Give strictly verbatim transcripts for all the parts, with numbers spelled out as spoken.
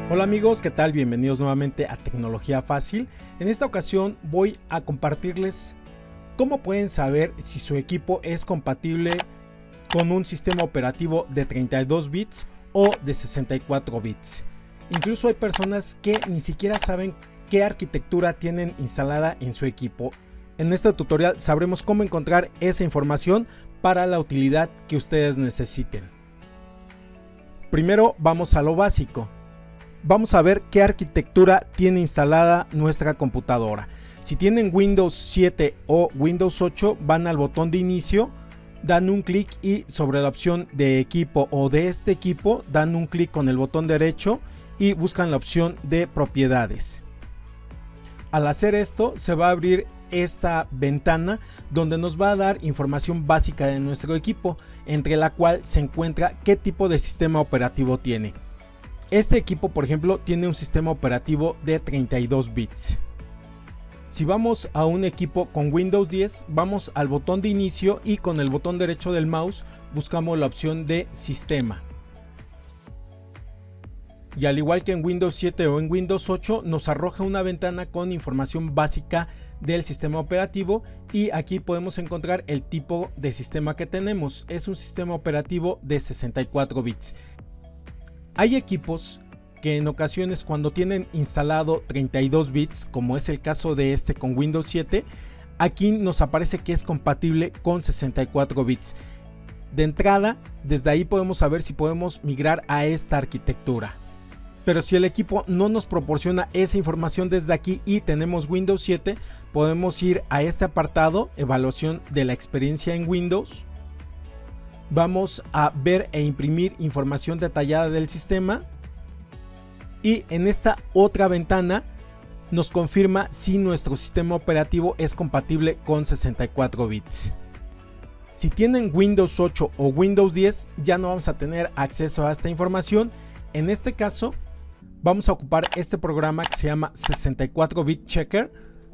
Hola amigos, ¿qué tal? Bienvenidos nuevamente a Tecnología Fácil. En esta ocasión voy a compartirles cómo pueden saber si su equipo es compatible con un sistema operativo de treinta y dos bits o de sesenta y cuatro bits. Incluso hay personas que ni siquiera saben qué arquitectura tienen instalada en su equipo. En este tutorial sabremos cómo encontrar esa información para la utilidad que ustedes necesiten. Primero vamos a lo básico. Vamos a ver qué arquitectura tiene instalada nuestra computadora. Si tienen Windows siete o Windows ocho, van al botón de inicio, dan un clic y sobre la opción de equipo o de este equipo, dan un clic con el botón derecho y buscan la opción de propiedades. Al hacer esto, se va a abrir esta ventana donde nos va a dar información básica de nuestro equipo, entre la cual se encuentra qué tipo de sistema operativo tiene. Este equipo, por ejemplo, tiene un sistema operativo de treinta y dos bits. Si vamos a un equipo con Windows diez, vamos al botón de inicio y con el botón derecho del mouse buscamos la opción de sistema. Y al igual que en Windows siete o en Windows ocho, nos arroja una ventana con información básica del sistema operativo y aquí podemos encontrar el tipo de sistema que tenemos. Es un sistema operativo de sesenta y cuatro bits. Hay equipos que en ocasiones cuando tienen instalado treinta y dos bits, como es el caso de este con Windows siete, aquí nos aparece que es compatible con sesenta y cuatro bits. De entrada, desde ahí podemos saber si podemos migrar a esta arquitectura. Pero si el equipo no nos proporciona esa información desde aquí y tenemos Windows siete, podemos ir a este apartado, evaluación de la experiencia en Windows. Vamos a ver e imprimir información detallada del sistema y en esta otra ventana nos confirma si nuestro sistema operativo es compatible con sesenta y cuatro bits. Si tienen Windows ocho o Windows diez, ya no vamos a tener acceso a esta información. En este caso vamos a ocupar este programa que se llama sesenta y cuatro bit checker.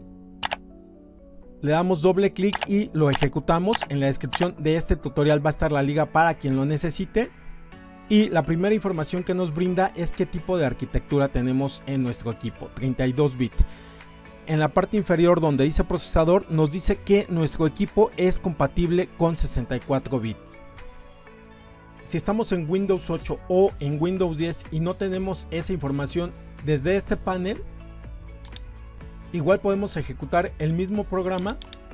Le damos doble clic y lo ejecutamos. En la descripción de este tutorial va a estar la liga para quien lo necesite. Y la primera información que nos brinda es qué tipo de arquitectura tenemos en nuestro equipo, treinta y dos bits. En la parte inferior donde dice procesador nos dice que nuestro equipo es compatible con sesenta y cuatro bits. Si estamos en Windows ocho o en Windows diez y no tenemos esa información desde este panel, igual podemos ejecutar el mismo programa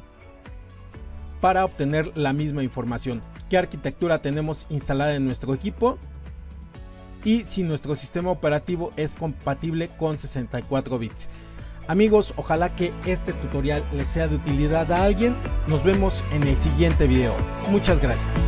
para obtener la misma información. Qué arquitectura tenemos instalada en nuestro equipo y si nuestro sistema operativo es compatible con sesenta y cuatro bits. Amigos, ojalá que este tutorial les sea de utilidad a alguien. Nos vemos en el siguiente video. Muchas gracias.